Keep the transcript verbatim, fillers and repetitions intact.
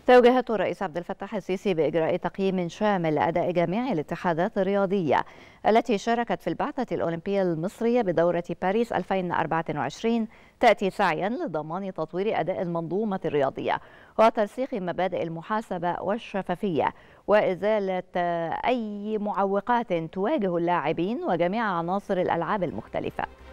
توجيهات الرئيس عبد الفتاح السيسي بإجراء تقييم شامل لأداء جميع الاتحادات الرياضية التي شاركت في البعثة الأولمبية المصرية بدورة باريس ألفين وأربعة وعشرين تأتي سعيا لضمان تطوير أداء المنظومة الرياضية وترسيخ مبادئ المحاسبة والشفافية وإزالة أي معوقات تواجه اللاعبين وجميع عناصر الألعاب المختلفة.